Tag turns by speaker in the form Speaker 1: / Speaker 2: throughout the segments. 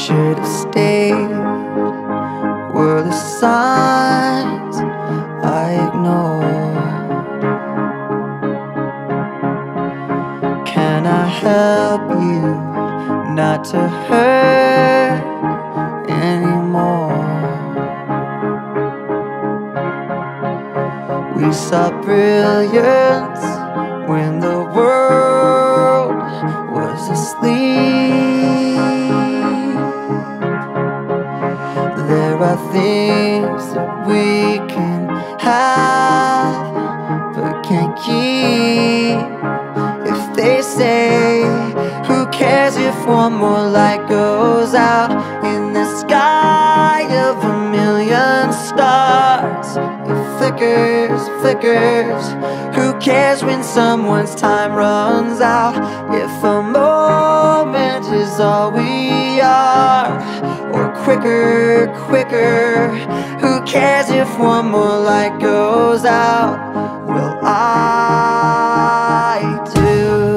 Speaker 1: should have stayed were the signs I ignored. Can I help you not to hurt anymore? We saw brilliance when the world was asleep. There are things that we can have but can't keep. If they say, who cares if one more light goes out in the sky of a million stars? It flickers, flickers. Who cares when someone's time runs out? If a moment is all we are, or quicker, quicker. Who cares if one more light goes out? Well, I do.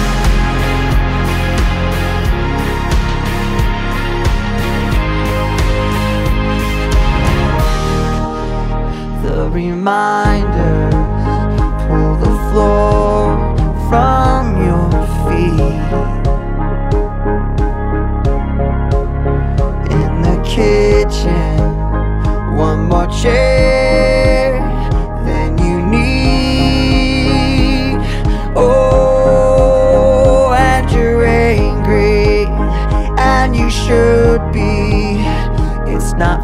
Speaker 1: The reminders pull the floor from your feet. In the kitchen, one more chair than you need. Oh, and you're angry, and you should be. It's not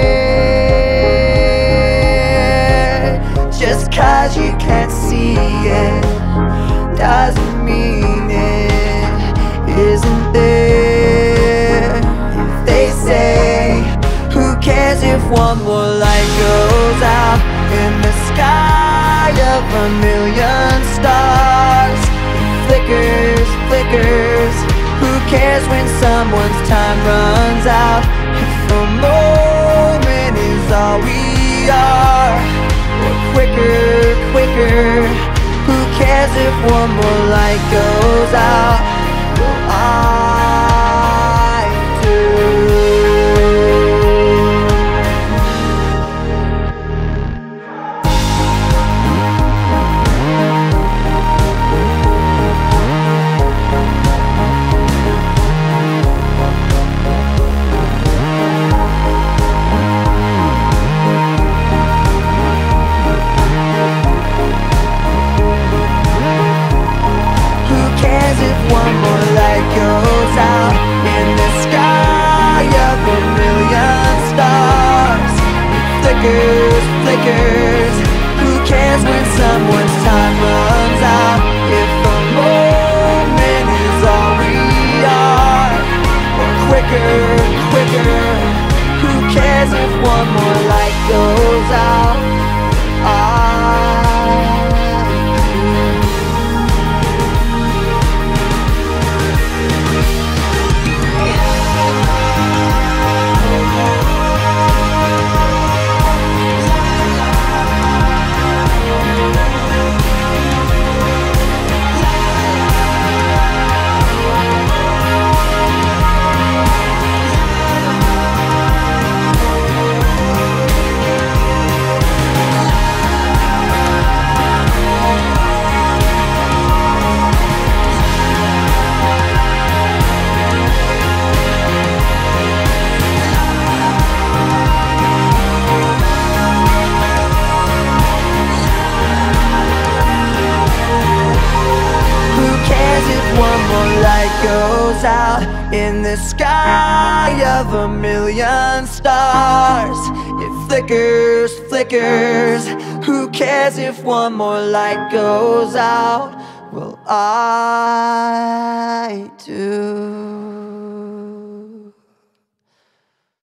Speaker 1: fair. Just 'cause you can't see it doesn't mean it isn't there. If they say, who cares if one more light goes out in the sky of a million stars? It flickers, flickers. Who cares when someone's time runs out? If a moment is all we are, or quicker, quicker. Who cares if one more light goes out? Well, I do. One more light goes out in the sky of a million stars. It flickers, flickers. Who cares when someone's time runs out? If a moment is all we are, or quicker, quicker. Who cares if one more light goes out? One more light goes out in the sky of a million stars. It flickers, flickers. Who cares if one more light goes out? Well, I do.